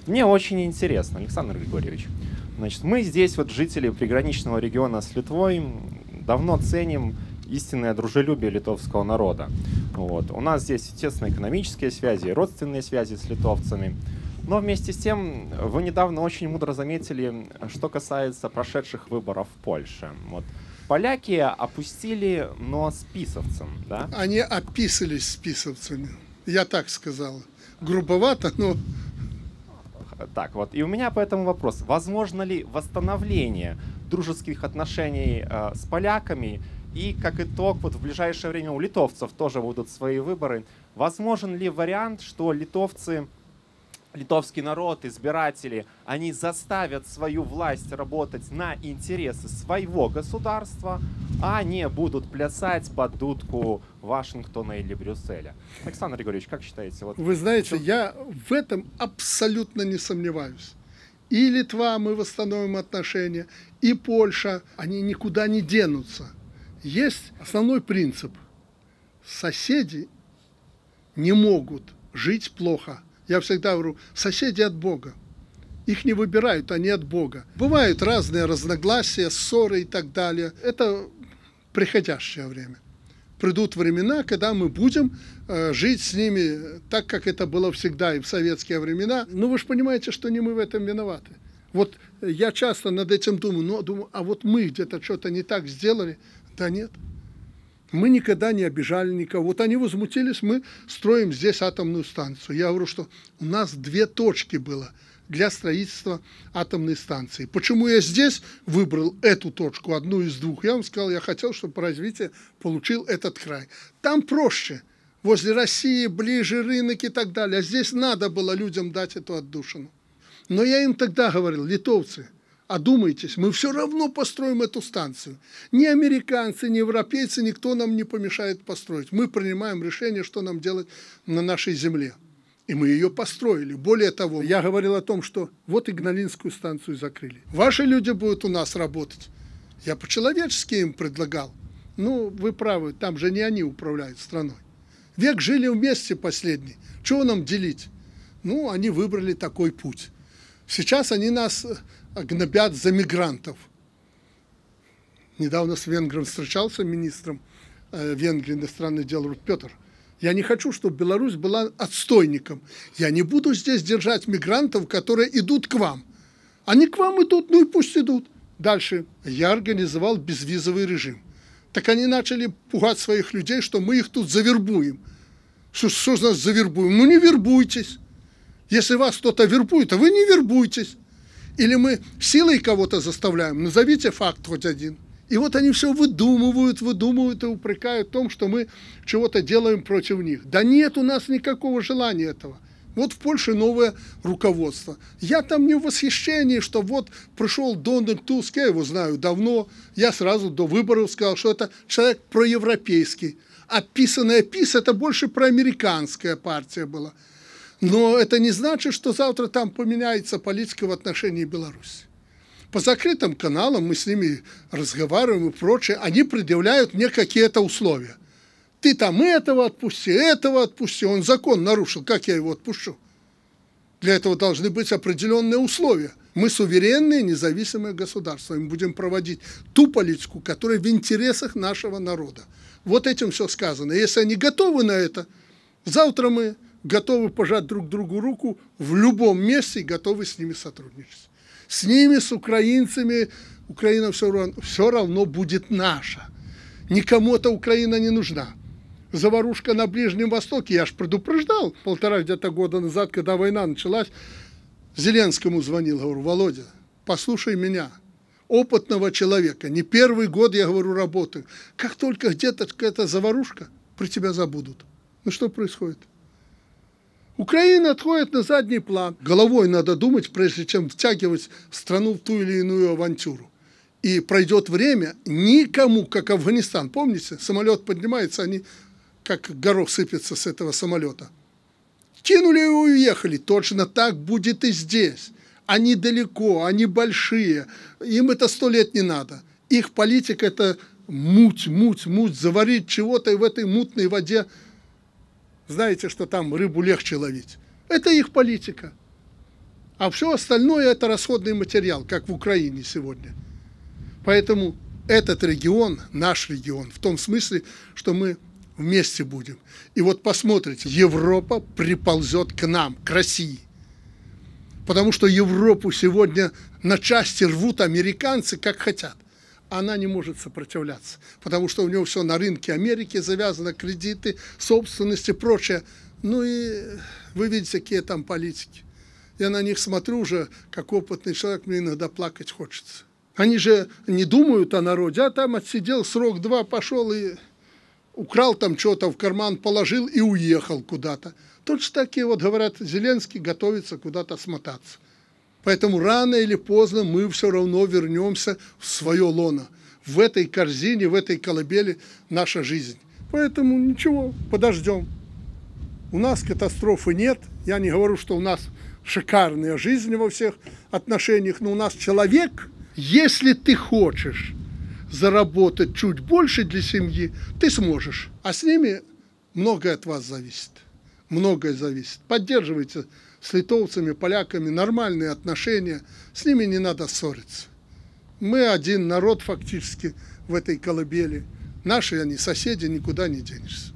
Мне очень интересно, Александр Григорьевич. Значит, мы здесь, вот жители приграничного региона с Литвой, давно ценим истинное дружелюбие литовского народа. Вот. У нас здесь, естественно, экономические связи, родственные связи с литовцами. Но вместе с тем, вы недавно очень мудро заметили, что касается прошедших выборов в Польше. Вот. Поляки опустили нос писовцам, да? Они описались с писовцами. Я так сказал. Грубовато, но... Так, вот. И у меня по этому вопрос. Возможно ли восстановление дружеских отношений с поляками? И как итог, вот в ближайшее время у литовцев тоже будут свои выборы. Возможен ли вариант, что литовцы, литовский народ, избиратели, они заставят свою власть работать на интересы своего государства, а не будут плясать под дудку Вашингтона или Брюсселя? Александр Григорьевич, как считаете? Вот Вы знаете, я в этом абсолютно не сомневаюсь. И Литва, мы восстановим отношения, и Польша, они никуда не денутся. Есть основной принцип. Соседи не могут жить плохо. Я всегда говорю, соседи от Бога. Их не выбирают, они от Бога. Бывают разные разногласия, ссоры и так далее. Это приходящее время. Придут времена, когда мы будем жить с ними так, как это было всегда и в советские времена. Ну, вы же понимаете, что не мы в этом виноваты. Вот я часто над этим думаю, а вот мы где-то что-то не так сделали. Да нет. Мы никогда не обижали никого. Вот они возмутились, мы строим здесь атомную станцию. Я говорю, что у нас 2 точки было для строительства атомной станции. Почему я здесь выбрал эту точку, одну из 2? Я вам сказал, я хотел, чтобы развитие получил этот край. Там проще, возле России, ближе рынок и так далее. А здесь надо было людям дать эту отдушину. Но я им тогда говорил, литовцы, одумайтесь, мы все равно построим эту станцию. Ни американцы, ни европейцы, никто нам не помешает построить. Мы принимаем решение, что нам делать на нашей земле. И мы ее построили. Более того, я говорил о том, что вот Игналинскую станцию закрыли. Ваши люди будут у нас работать. Я по-человечески им предлагал. Ну, вы правы, там же не они управляют страной. Век жили вместе последний. Чего нам делить? Ну, они выбрали такой путь. Сейчас они нас гнобят за мигрантов. Недавно с венгром встречался, министром Венгрии иностранных дел Петр. Я не хочу, чтобы Беларусь была отстойником. Я не буду здесь держать мигрантов, которые идут к вам. Они к вам идут, ну и пусть идут. Дальше. Я организовал безвизовый режим. Так они начали пугать своих людей, что мы их тут завербуем. Что значит завербуем? Ну не вербуйтесь. Если вас кто-то вербует, а вы не вербуйтесь. Или мы силой кого-то заставляем, назовите факт хоть один. И вот они все выдумывают и упрекают в том, что мы чего-то делаем против них. Да нет у нас никакого желания этого. Вот в Польше новое руководство. Я там не в восхищении, что вот пришел Дональд Туск, я его знаю давно, я сразу до выборов сказал, что это человек проевропейский. А писаная ПИС это больше проамериканская партия была. Но это не значит, что завтра там поменяется политика в отношении Беларуси. По закрытым каналам мы с ними разговариваем и прочее. Они предъявляют мне какие-то условия. Ты там этого отпусти. Он закон нарушил. Как я его отпущу? Для этого должны быть определенные условия. Мы суверенные, независимые государства. Мы будем проводить ту политику, которая в интересах нашего народа. Вот этим все сказано. Если они готовы на это, завтра мы готовы пожать друг другу руку в любом месте и готовы с ними сотрудничать. С ними, с украинцами, Украина все равно будет наша. Никому эта Украина не нужна. Заварушка на Ближнем Востоке, я же предупреждал 1,5 где-то года назад, когда война началась, Зеленскому звонил, говорю, Володя, послушай меня, опытного человека, не 1-й год, я говорю, работаю. Как только где-то какая-то заварушка, про тебя забудут. Ну что происходит? Украина отходит на задний план. Головой надо думать, прежде чем втягивать страну в ту или иную авантюру. И пройдет время, никому, как Афганистан, помните, самолет поднимается, они как горох сыпется с этого самолета. Кинули и уехали. Точно так будет и здесь. Они далеко, они большие. Им это 100 лет не надо. Их политика – это муть, заварить чего-то и в этой мутной воде. Знаете, что там рыбу легче ловить. Это их политика. А все остальное это расходный материал, как в Украине сегодня. Поэтому этот регион, наш регион, в том смысле, что мы вместе будем. И вот посмотрите, Европа приползет к нам, к России. Потому что Европу сегодня на части рвут американцы, как хотят. Она не может сопротивляться, потому что у него все на рынке Америки завязано, кредиты, собственность и прочее. Ну и вы видите, какие там политики. Я на них смотрю уже, как опытный человек, мне иногда плакать хочется. Они же не думают о народе, а там отсидел срок 2, пошел и украл там что-то в карман, положил и уехал куда-то. Точно такие вот, говорят, Зеленский готовится куда-то смотаться. Поэтому рано или поздно мы все равно вернемся в свое лоно. В этой корзине, в этой колыбели наша жизнь. Поэтому ничего, подождем. У нас катастрофы нет. Я не говорю, что у нас шикарная жизнь во всех отношениях, но у нас человек, если ты хочешь заработать чуть больше для семьи, ты сможешь. А с ними многое от вас зависит. Многое зависит. Поддерживайте с литовцами, поляками нормальные отношения. С ними не надо ссориться. Мы один народ фактически в этой колыбели. Наши они соседи, никуда не денешься.